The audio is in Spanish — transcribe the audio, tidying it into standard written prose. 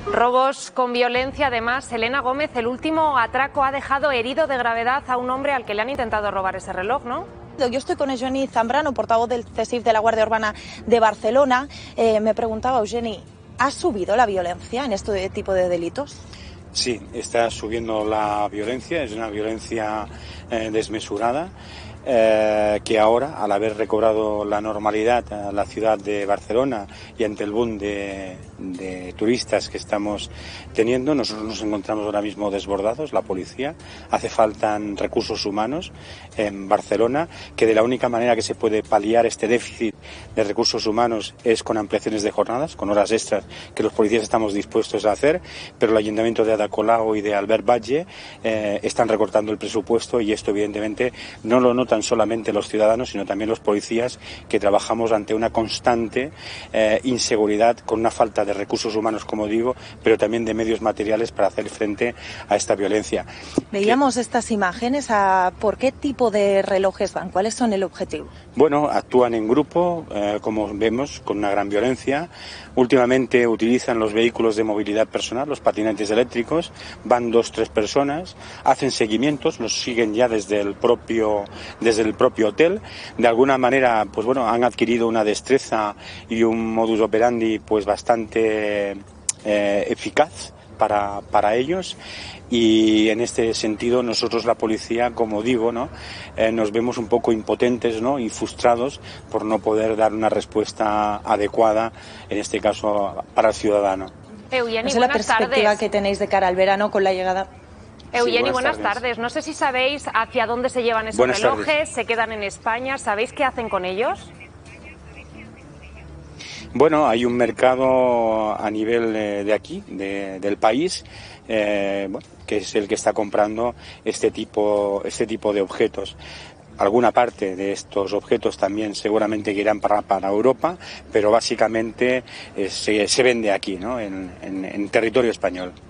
Robos con violencia. Además, Elena Gómez, el último atraco ha dejado herido de gravedad a un hombre al que le han intentado robar ese reloj, ¿no? Yo estoy con Eugeni Zambrano, portavoz del CESIF de la Guardia Urbana de Barcelona. Me preguntaba, Eugeni, ¿ha subido la violencia en este tipo de delitos? Sí, está subiendo la violencia, es una violencia desmesurada. Que ahora, al haber recobrado la normalidad la ciudad de Barcelona y ante el boom de turistas que estamos teniendo, nosotros nos encontramos ahora mismo desbordados, la policía. Hace falta recursos humanos en Barcelona, que de la única manera que se puede paliar este déficit de recursos humanos es con ampliaciones de jornadas, con horas extras que los policías estamos dispuestos a hacer, pero el Ayuntamiento de Ada Colau y de Albert Batlle están recortando el presupuesto y esto evidentemente no lo notan solamente los ciudadanos, sino también los policías, que trabajamos ante una constante inseguridad, con una falta de recursos humanos, como digo, pero también de medios materiales para hacer frente a esta violencia. Veíamos estas imágenes. ¿Por qué tipo de relojes van? ¿Cuáles son el objetivo? Bueno, actúan en grupo, como vemos, con una gran violencia. Últimamente utilizan los vehículos de movilidad personal, los patinetes eléctricos, van 2 o 3 personas, hacen seguimientos, los siguen ya desde el propio hotel. De alguna manera, pues bueno, han adquirido una destreza y un modus operandi pues bastante eficaz para ellos, y en este sentido nosotros, la policía, como digo, ¿no? Nos vemos un poco impotentes, ¿no? Y frustrados por no poder dar una respuesta adecuada, en este caso para el ciudadano. Eugeni, ¿Es la perspectiva que tenéis de cara al verano con la llegada? Eugeni, buenas tardes. No sé si sabéis hacia dónde se llevan esos relojes, se quedan en España, ¿sabéis qué hacen con ellos? Bueno, hay un mercado a nivel de aquí, del país, bueno, que es el que está comprando este tipo de objetos. Alguna parte de estos objetos también seguramente que irán para Europa, pero básicamente se vende aquí, ¿no? En territorio español.